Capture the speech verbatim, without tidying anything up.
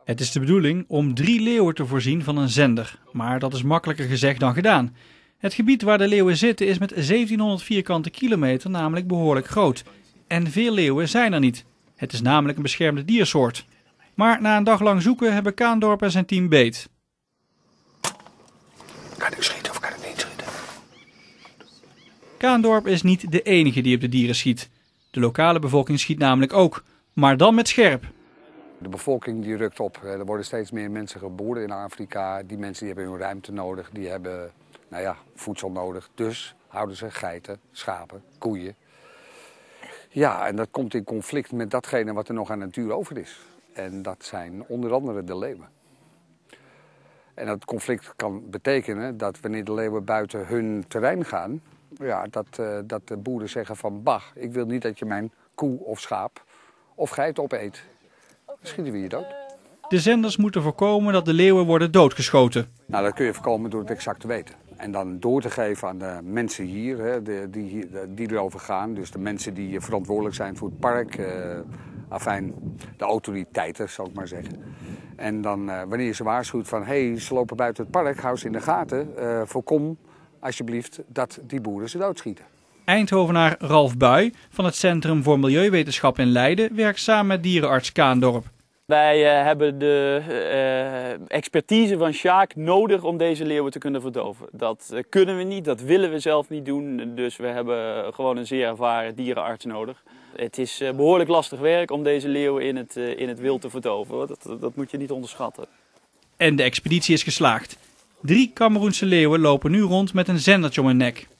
Het is de bedoeling om drie leeuwen te voorzien van een zender, maar dat is makkelijker gezegd dan gedaan. Het gebied waar de leeuwen zitten is met zeventienhonderd vierkante kilometer namelijk behoorlijk groot. En veel leeuwen zijn er niet. Het is namelijk een beschermde diersoort. Maar na een dag lang zoeken hebben Kaandorp en zijn team beet. Kan ik schieten of kan ik niet schieten? Kaandorp is niet de enige die op de dieren schiet. De lokale bevolking schiet namelijk ook, maar dan met scherp. De bevolking die rukt op. Er worden steeds meer mensen geboren in Afrika. Die mensen die hebben hun ruimte nodig, die hebben nou ja, voedsel nodig. Dus houden ze geiten, schapen, koeien. Ja, en dat komt in conflict met datgene wat er nog aan de natuur over is. En dat zijn onder andere de leeuwen. En dat conflict kan betekenen dat wanneer de leeuwen buiten hun terrein gaan, ja, dat, uh, dat de boeren zeggen van bah, ik wil niet dat je mijn koe of schaap of geit opeet. Dan schieten we je dood. De zenders moeten voorkomen dat de leeuwen worden doodgeschoten. Nou, dat kun je voorkomen door het exact te weten. En dan door te geven aan de mensen hier, hè, de, die, hier die erover gaan. Dus de mensen die verantwoordelijk zijn voor het park. Uh, afijn, de autoriteiten, zal ik maar zeggen. En dan, uh, wanneer je ze waarschuwt van, hé, hey, ze lopen buiten het park, hou ze in de gaten. Uh, voorkom alsjeblieft dat die boeren ze doodschieten. Eindhovenaar Ralf Buij van het Centrum voor Milieuwetenschap in Leiden werkt samen met dierenarts Kaandorp. Wij uh, hebben de uh, expertise van Sjaak nodig om deze leeuwen te kunnen verdoven. Dat uh, kunnen we niet, dat willen we zelf niet doen. Dus we hebben gewoon een zeer ervaren dierenarts nodig. Het is uh, behoorlijk lastig werk om deze leeuwen in het, uh, in het wild te verdoven. Dat, dat moet je niet onderschatten. En de expeditie is geslaagd. Drie Kameroense leeuwen lopen nu rond met een zendertje om hun nek.